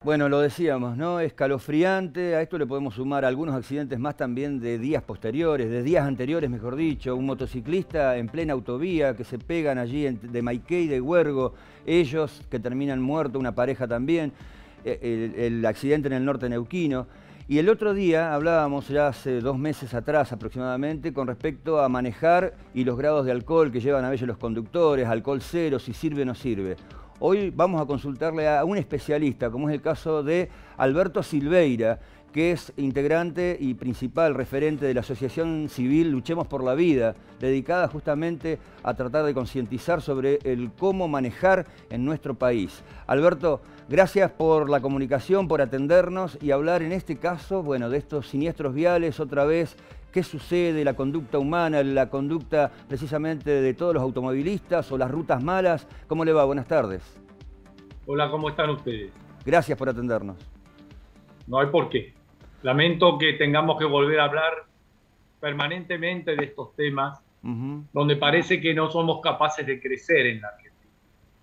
Bueno, lo decíamos, ¿no? Escalofriante, a esto le podemos sumar algunos accidentes más también de días posteriores, de días anteriores, mejor dicho, un motociclista en plena autovía que se pegan allí de Maiqué y de Huergo, ellos que terminan muertos, una pareja también, el accidente en el norte neuquino. Y el otro día hablábamos ya hace 2 meses atrás aproximadamente con respecto a manejar y los grados de alcohol que llevan a veces los conductores, alcohol cero, si sirve o no sirve. Hoy vamos a consultarle a un especialista, como es el caso de Alberto Silveira, que es integrante y principal referente de la Asociación Civil Luchemos por la Vida, dedicada justamente a tratar de concientizar sobre el cómo manejar en nuestro país. Alberto, gracias por la comunicación, por atendernos y hablar en este caso, bueno, de estos siniestros viales otra vez. ¿Qué sucede? La conducta humana, la conducta precisamente de todos los automovilistas o las rutas malas. ¿Cómo le va? Buenas tardes. Hola, ¿cómo están ustedes? Gracias por atendernos. No hay por qué. Lamento que tengamos que volver a hablar permanentemente de estos temas, donde parece que no somos capaces de crecer en la Argentina.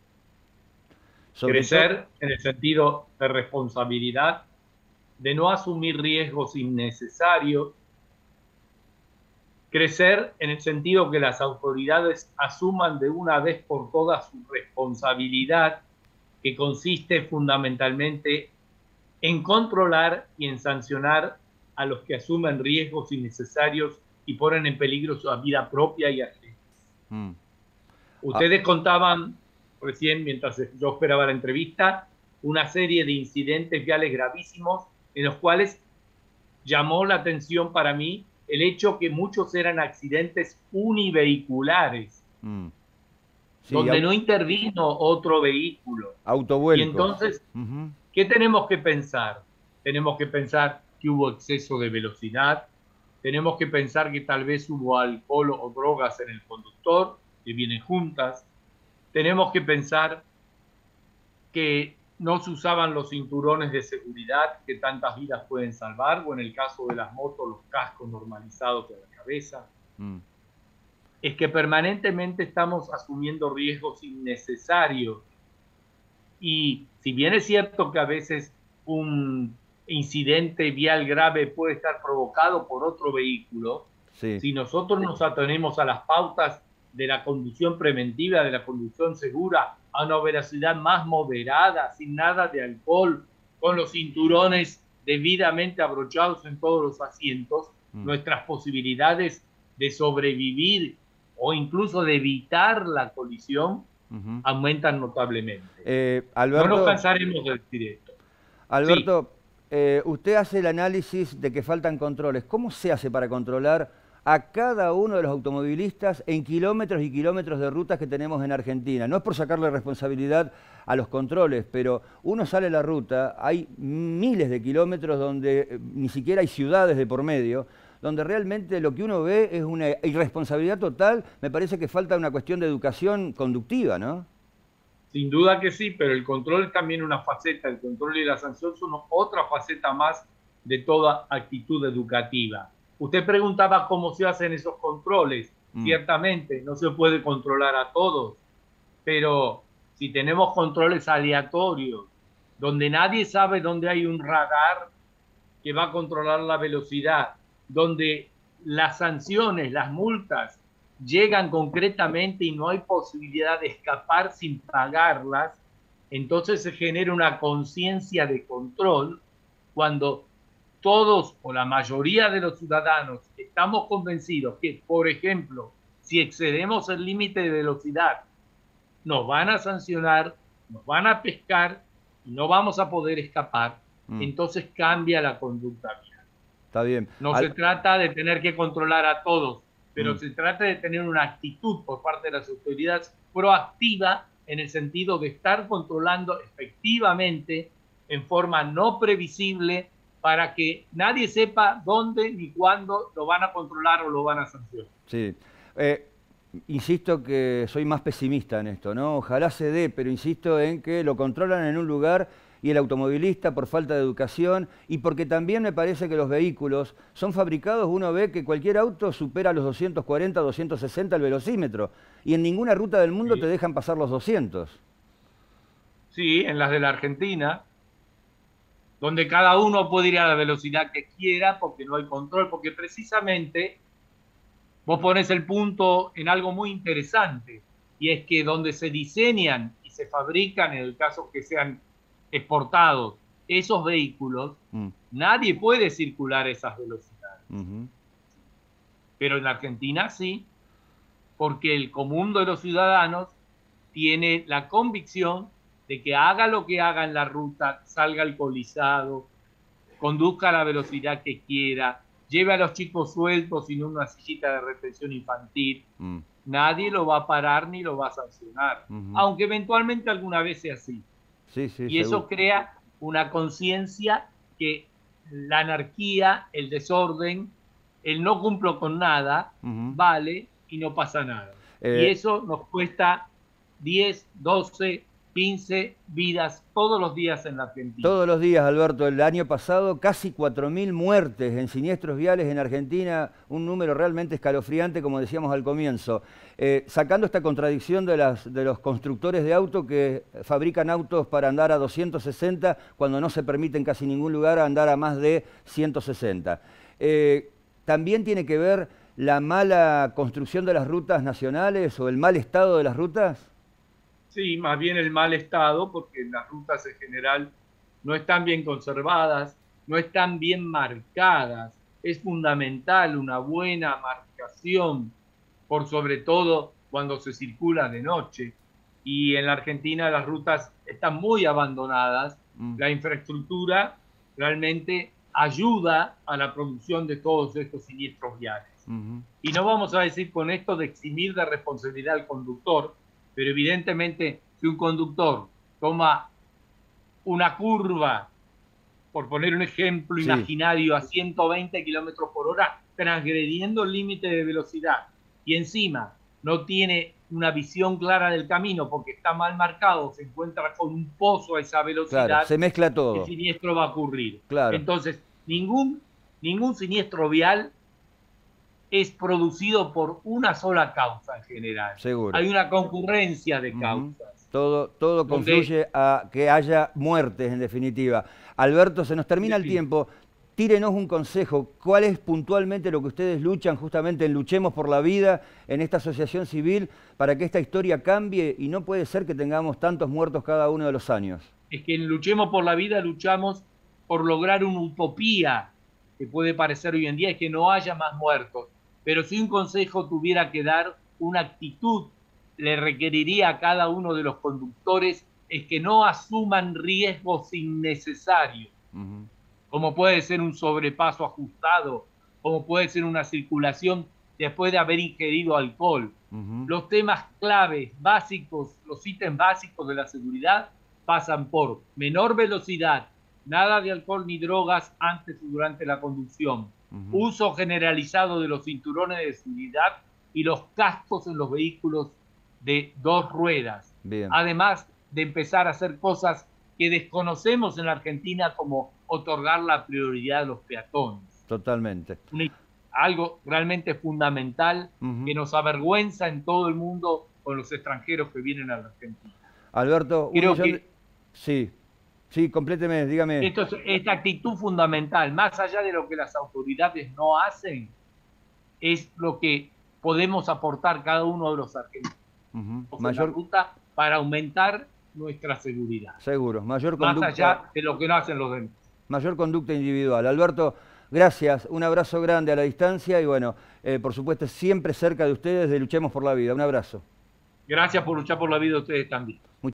Crecer en el sentido de responsabilidad, de no asumir riesgos innecesarios, crecer en el sentido que las autoridades asuman de una vez por todas su responsabilidad, que consiste fundamentalmente en controlar y en sancionar a los que asumen riesgos innecesarios y ponen en peligro su vida propia y ajena. Ustedes contaban recién, mientras yo esperaba la entrevista, una serie de incidentes viales gravísimos en los cuales llamó la atención para mí el hecho que muchos eran accidentes univehiculares, sí, donde no intervino otro vehículo. Autovuelco. Y entonces, ¿qué tenemos que pensar? Tenemos que pensar que hubo exceso de velocidad, tenemos que pensar que tal vez hubo alcohol o drogas en el conductor, que vienen juntas, tenemos que pensar que no se usaban los cinturones de seguridad que tantas vidas pueden salvar, o en el caso de las motos, los cascos normalizados de la cabeza. Es que permanentemente estamos asumiendo riesgos innecesarios. Y si bien es cierto que a veces un incidente vial grave puede estar provocado por otro vehículo, sí, si nosotros nos atenemos a las pautas de la conducción preventiva, de la conducción segura, a una velocidad más moderada, sin nada de alcohol, con los cinturones debidamente abrochados en todos los asientos, nuestras posibilidades de sobrevivir o incluso de evitar la colisión aumentan notablemente. Alberto, no nos cansaremos de decir esto. Alberto, sí. Usted hace el análisis de que faltan controles. ¿Cómo se hace para controlar a cada uno de los automovilistas en kilómetros y kilómetros de rutas que tenemos en Argentina? No es por sacarle responsabilidad a los controles, pero uno sale a la ruta, hay miles de kilómetros donde ni siquiera hay ciudades de por medio, donde realmente lo que uno ve es una irresponsabilidad total. Me parece que falta una cuestión de educación conductiva, ¿no? Sin duda que sí, pero el control es también una faceta, el control y la sanción son otra faceta más de toda actitud educativa. Usted preguntaba cómo se hacen esos controles. Ciertamente, no se puede controlar a todos, pero si tenemos controles aleatorios, donde nadie sabe dónde hay un radar que va a controlar la velocidad, donde las sanciones, las multas, llegan concretamente y no hay posibilidad de escapar sin pagarlas, entonces se genera una conciencia de control cuando todos o la mayoría de los ciudadanos estamos convencidos que, por ejemplo, si excedemos el límite de velocidad, nos van a sancionar, nos van a pescar y no vamos a poder escapar, entonces cambia la conducta vial. Está bien. No se trata de tener que controlar a todos, pero se trata de tener una actitud por parte de las autoridades proactiva en el sentido de estar controlando efectivamente en forma no previsible para que nadie sepa dónde ni cuándo lo van a controlar o lo van a sancionar. Sí. Insisto que soy más pesimista en esto, ¿no? Ojalá se dé, pero insisto en que lo controlan en un lugar y el automovilista por falta de educación y porque también me parece que los vehículos son fabricados, uno ve que cualquier auto supera los 240, 260 el velocímetro y en ninguna ruta del mundo te dejan pasar los 200. Sí, en las de la Argentina donde cada uno puede ir a la velocidad que quiera porque no hay control, porque precisamente vos pones el punto en algo muy interesante, y es que donde se diseñan y se fabrican, en el caso que sean exportados, esos vehículos, nadie puede circular a esas velocidades. Pero en Argentina sí, porque el común de los ciudadanos tiene la convicción de que haga lo que haga en la ruta, salga alcoholizado, conduzca a la velocidad que quiera, lleve a los chicos sueltos en una sillita de retención infantil, nadie lo va a parar ni lo va a sancionar, aunque eventualmente alguna vez sea así. Sí, y seguro. Eso crea una conciencia que la anarquía, el desorden, el no cumplo con nada, vale y no pasa nada. Y eso nos cuesta 10, 12, 15 vidas todos los días en la Argentina. Todos los días, Alberto. El año pasado casi 4.000 muertes en siniestros viales en Argentina, un número realmente escalofriante, como decíamos al comienzo. Sacando esta contradicción de los constructores de autos que fabrican autos para andar a 260 cuando no se permite en casi ningún lugar andar a más de 160. ¿También tiene que ver la mala construcción de las rutas nacionales o el mal estado de las rutas? Sí, más bien el mal estado, porque las rutas en general no están bien conservadas, no están bien marcadas. Es fundamental una buena marcación, por sobre todo cuando se circula de noche. Y en la Argentina las rutas están muy abandonadas. La infraestructura realmente ayuda a la producción de todos estos siniestros viales. Y no vamos a decir con esto de eximir de responsabilidad al conductor, pero evidentemente si un conductor toma una curva, por poner un ejemplo imaginario, a 120 kilómetros por hora, transgrediendo el límite de velocidad, y encima no tiene una visión clara del camino porque está mal marcado, se encuentra con un pozo a esa velocidad, claro, se mezcla todo. El siniestro va a ocurrir. Claro. Entonces, ningún siniestro vial es producido por una sola causa en general. Seguro. Hay una concurrencia de causas. Todo confluye a que haya muertes, en definitiva. Alberto, se nos termina el tiempo. Tírenos un consejo. ¿Cuál es puntualmente lo que ustedes luchan justamente en Luchemos por la Vida, en esta asociación civil, para que esta historia cambie? Y no puede ser que tengamos tantos muertos cada uno de los años. Es que en Luchemos por la Vida luchamos por lograr una utopía que puede parecer hoy en día, es que no haya más muertos. Pero si un consejo tuviera que dar, una actitud le requeriría a cada uno de los conductores, es que no asuman riesgos innecesarios, como puede ser un sobrepaso ajustado, como puede ser una circulación después de haber ingerido alcohol. Los temas claves, básicos, los ítems básicos de la seguridad pasan por menor velocidad, nada de alcohol ni drogas antes y durante la conducción, uso generalizado de los cinturones de seguridad y los cascos en los vehículos de 2 ruedas. Bien. Además de empezar a hacer cosas que desconocemos en la Argentina, como otorgar la prioridad a los peatones. Totalmente. Algo realmente fundamental que nos avergüenza en todo el mundo con los extranjeros que vienen a la Argentina. Alberto, creo que sí, compléteme, dígame. Esta actitud fundamental, más allá de lo que las autoridades no hacen, es lo que podemos aportar cada uno de los argentinos en la ruta para aumentar nuestra seguridad. Seguro, mayor conducta. Más allá de lo que no hacen los demás. Mayor conducta individual. Alberto, gracias, un abrazo grande a la distancia y bueno, por supuesto, siempre cerca de ustedes de Luchemos por la Vida. Un abrazo. Gracias por luchar por la vida de ustedes también.